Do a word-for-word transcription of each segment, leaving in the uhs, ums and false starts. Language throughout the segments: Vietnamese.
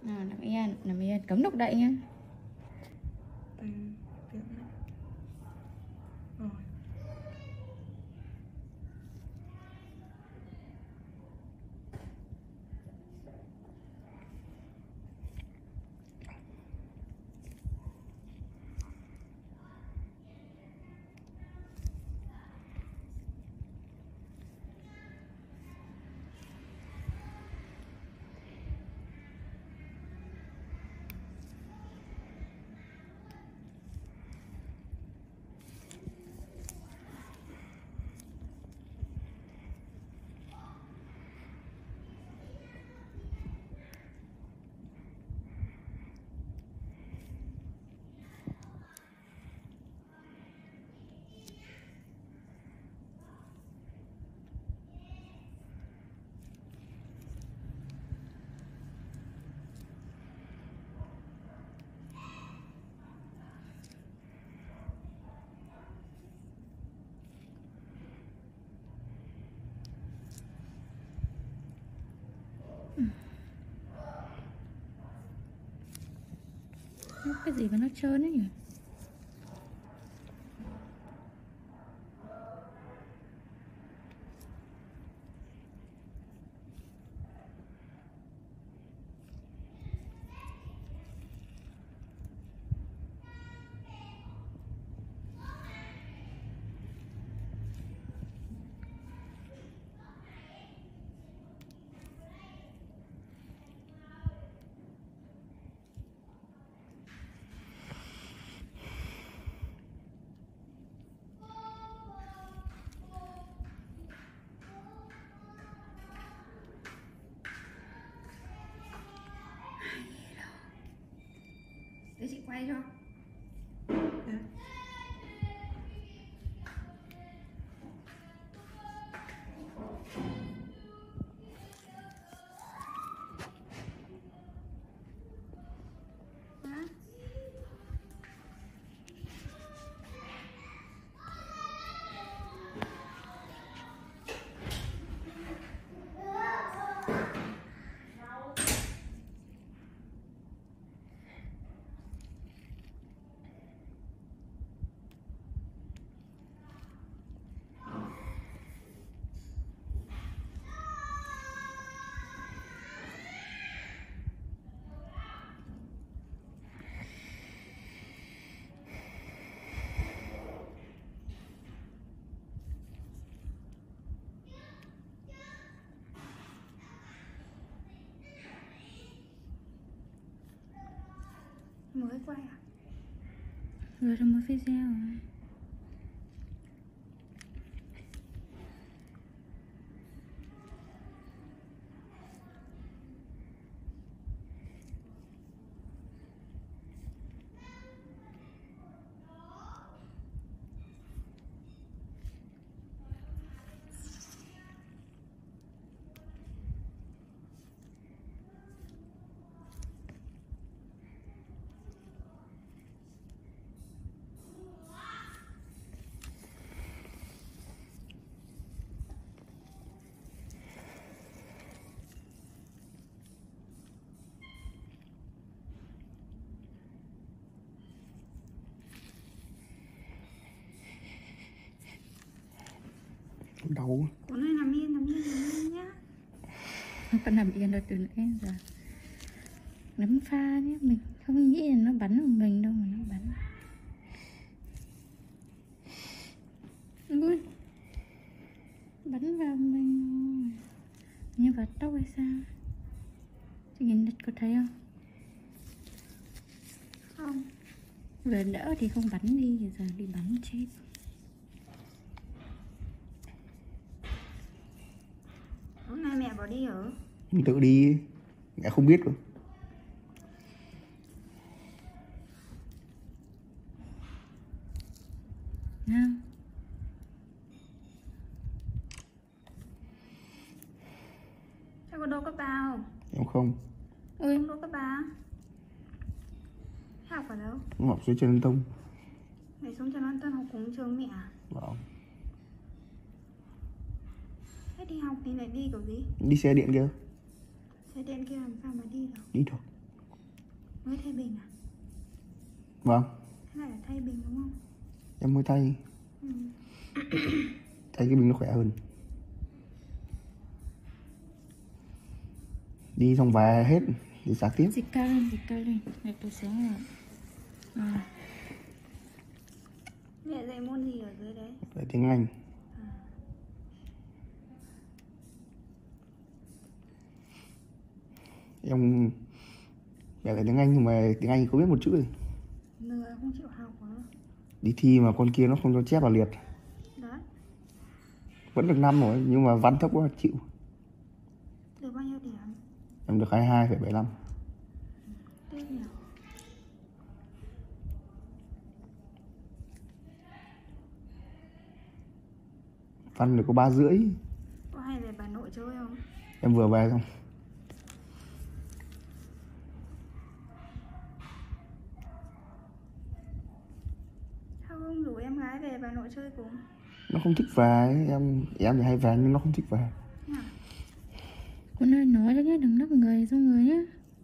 Nào, nằm yên, nằm yên, cấm động đậy nha. Tay tiện đấy. Rồi. Cái gì mà nó trơn ấy nhỉ? Để chị quay cho. Đấy. Mới quay à? Vừa ra mới video rồi. Đau. Con này nằm yên, nằm yên, nằm yên nhá. Nó còn nằm yên rồi từ nãy giờ. Nắm pha nhé, mình không nghĩ là nó bắn vào mình đâu mà nó bắn. Ui, bắn vào mình như vào tóc hay sao? Chị nhìn đất có thấy không? Không. Vừa đỡ thì không bắn đi, giờ đi bắn chết. Hôm nay mẹ bỏ đi ở. Mình tự đi, mẹ không biết rồi. Nào. Sao có đâu cấp ba không? Em không. Ui, Không đâu cấp ba. Học ở đâu? Em học dưới Trần Văn Tông. Mày xuống Trần Văn Tân học cùng trường mẹ à? Vâng. Thế đi học thì lại đi kiểu gì? Đi xe điện kia. Xe điện kia làm sao mà đi được? Đi được. Mới thay bình à? Vâng, Thế này là thay bình đúng không? em mới thay. Ừ. Thay cái bình nó khỏe hơn. Đi xong về hết thì sạc tiếp. Dịch cao lên, dịch cao lên. Để tôi xuống rồi. À. Mẹ dạy môn gì ở dưới đấy? Về tiếng Anh. Em mẹ dạy tiếng Anh nhưng mà tiếng Anh không biết một chữ gì. Lừa không chịu học hả? Đi thi mà con kia nó không cho chép vào liệt. Đấy. Vẫn được năm rồi nhưng mà văn thấp quá chịu. Được bao nhiêu điểm? Em được hai mươi hai phẩy bảy lăm. Tiếc nhỉ? Văn được có ba rưỡi. Có hay về Hà Nội chơi không? Em vừa về xong. Sao không rủ em gái về Hà Nội chơi cùng? Nó không thích về ấy. em em thì hay về nhưng nó không thích về. À, Cô nói nói cho nhé, đừng lắc người xong rồi nhá.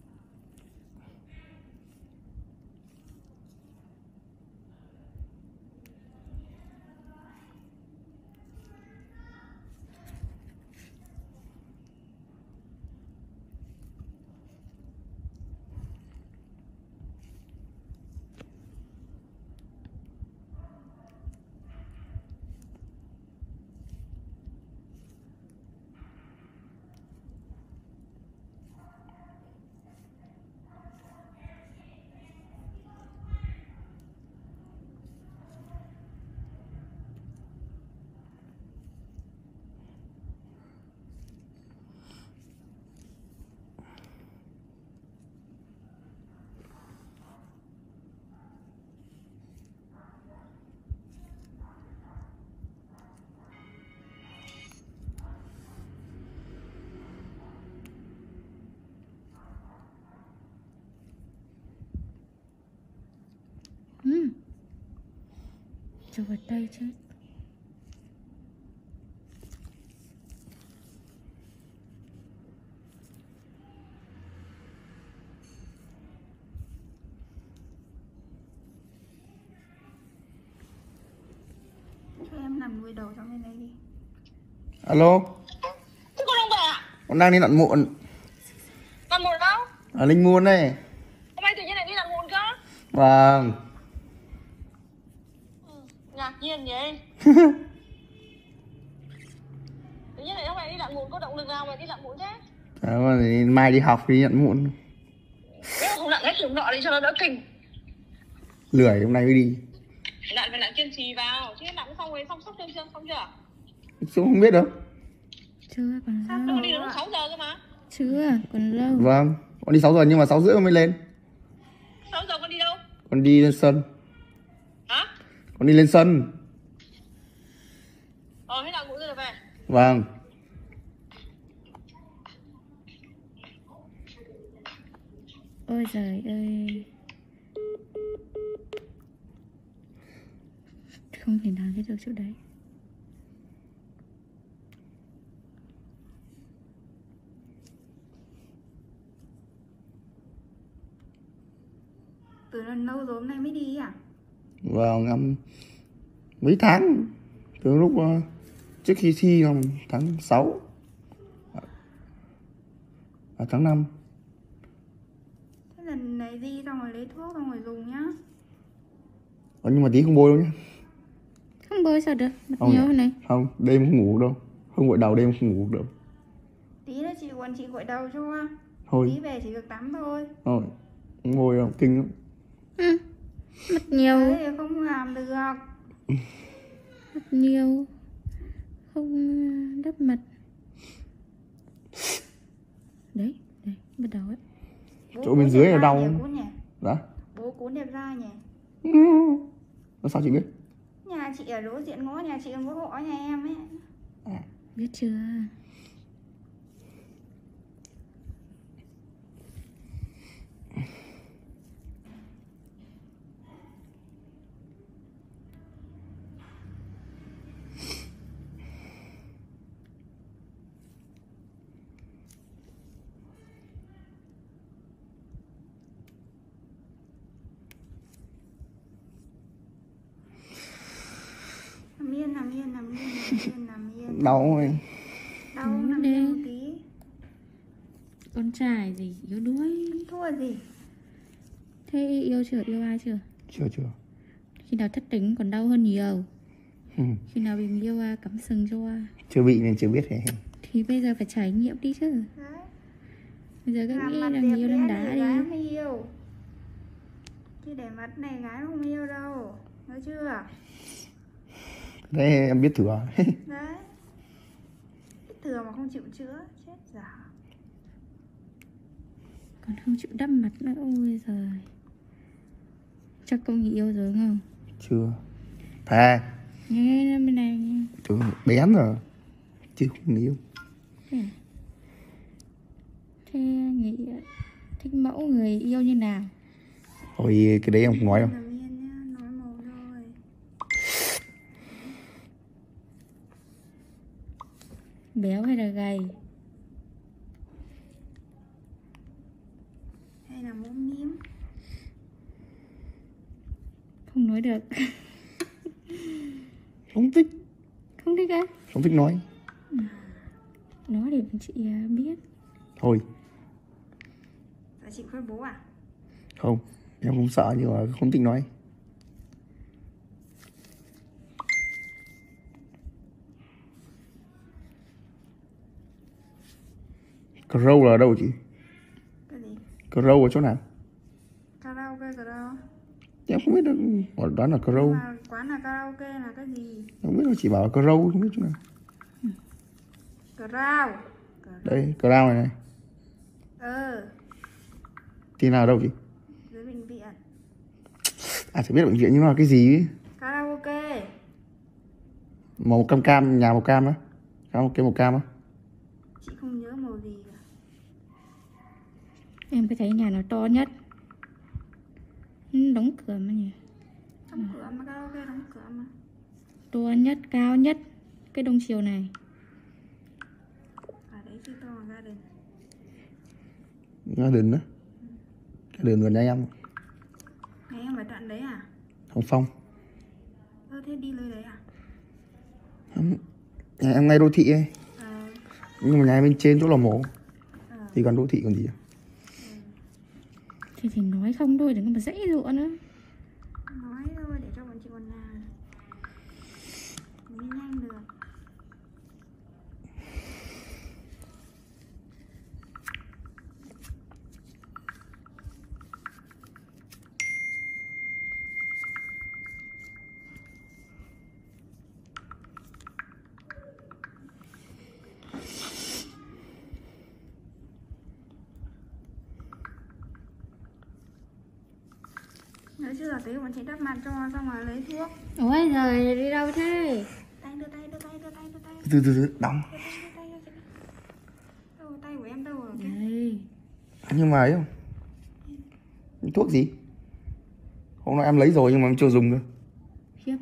Ừ. Cho vào tay chứ. cho em nằm vùi đầu trong bên đây đi. Alo, Thế con không về à? con đang đi lặn muộn. Làm muộn đâu? Ở Linh Muôn đây. Hôm nay tự nhiên lại đi làm muộn cơ? Vâng. Ừ, ngạc nhiên vậy. Tự nhiên lại hôm nay đi làm muộn, có động lực nào mà đi làm muộn thế? À, thì mai đi học thì nhận muộn. Nếu mà không lặn hết trường nọ đi cho nó đỡ kinh. Lười hôm nay mới đi. Lặn phải lặn kiên trì vào, chứ lặn xong rồi xong sắp chưa chưa xong chưa? Chú không biết đâu. Chưa, còn Sao lâu. con đi được lúc sáu giờ cơ mà? Chưa, còn lâu. Vâng, con đi sáu giờ nhưng mà sáu rưỡi mới lên. sáu giờ con đi đâu? Con đi lên sân. Hả? Con đi lên sân. Ờ, thế nào ngủ rồi về? Vâng. Ôi giời ơi. Không thể nào đi được chỗ đấy. Từ lần lâu rồi hôm nay mới đi à? Vâng, em mấy tháng. Từ lúc uh, trước khi thi năm tháng sáu. À, tháng năm. Thế lần này đi xong rồi lấy thuốc xong rồi dùng nhá. Ờ, nhưng mà tí không bôi đâu nhé. Không bơi sao được, mặt Không nhiều nhỉ? thế này. Không, đêm không ngủ đâu. Không gội đầu đêm không ngủ được. Tí nữa chị còn chị gội đầu cho. Thôi, Tí về chỉ được tắm thôi. thôi. Không bôi đâu, kinh lắm. Ừ. Mặt nhiều, Thế thì không làm được. mặt nhiều. Không đắp mặt. Đấy, đấy, bắt đầu ấy. Bố Chỗ bên cuốn dưới đẹp là dai đau. nhỉ, cuốn nhỉ? Đó. Bố cuốn đẹp dai nhỉ? Nó sao chị biết? Nhà chị ở đối diện ngõ nhà chị có hộ nhà em ấy. Biết chưa? đau rồi. Đau Ừ, nằm đi. thêm một tí. Con trai gì yếu đuối. Thua gì? Thế yêu chưa, yêu ai chưa? Chưa chưa. Khi nào thất tình còn đau hơn nhiều. Ừ. Khi nào bị người yêu à, cắm sừng cho à. Chưa bị nên chưa biết thế. Thì bây giờ phải trải nghiệm đi chứ. Đấy. Bây giờ các Làm nghĩ mặt là đẹp người yêu đang đẽ đá thì gái đi. mới yêu. Chứ để mặt này gái không yêu đâu. Nói chưa? Đấy em biết thừa. Đấy. Biết thừa mà không chịu chữa. Chết giả. Còn không chịu đắp mặt nữa. Ôi giời. Chắc có người yêu rồi không? Chưa. Thà. Nghe bên này nghe. Trời bén rồi. Chứ không yêu. Thế à? Thế nghĩ thích mẫu người yêu như nào? Thôi cái đấy em không nói đâu. Nằm yên nhá. Nói màu thôi. Béo hay là gầy? Hay là mũm mĩm. Không nói được. Không thích. Không thích á? Không thích nói. Nói để chị à, biết. Thôi. Là chị khuyên bố à? Không. Em không sợ nhưng mà không thích nói. Crow là ở đâu chị? Cái gì? Crow ở chỗ nào? Karaoke ở đâu? Em không biết đâu. Ở đó là Crow. Mà quán là karaoke là cái gì? Không biết đâu, chị bảo là Crow không biết chỗ nào. Crow. Đây, Crow này này. Ờ. Thì nào ở đâu chị? Dưới bệnh viện. À chị biết bệnh viện nhưng mà cái gì ấy? Karaoke. Màu cam cam, nhà màu cam á. Karaoke màu cam á. Chị không nhớ màu gì cả. Em cứ thấy nhà nó to nhất. Ừ, đóng cửa mà nhỉ. Đóng cửa mà, karaoke đóng cửa mà. To nhất, cao nhất. Cái đông chiều này. Ở đấy chứ to là gia đình. Gia đình á. Gia đình gần nhà em. Ngày em ở tận đấy à? Hồng Phong. Ơ thế đi nơi đấy à? Không. Nhà em ngay đô thị ấy. Ờ. Nhưng mà nhà em bên trên chỗ lò mổ. Ờ. Thì gần đô thị còn gì à? Thì thì nói không thôi, đừng có mà dãy dụa nữa. Nói thôi để cho bọn chị còn làm. Mới nhanh được. Nhớ chưa, tí bọn chị đắp mặt cho xong rồi lấy thuốc. Ôi giời, đi đâu thế? Tay đưa tay đưa tay đưa tay đưa tay. Từ từ từ đóng. Đưa tay đưa tay cho chị. Đâu rồi, tay của em đâu rồi? Cái Đây. Nhưng mà ấy không? Thuốc gì? Hôm nay em lấy rồi nhưng mà em chưa dùng cơ. Khiếp.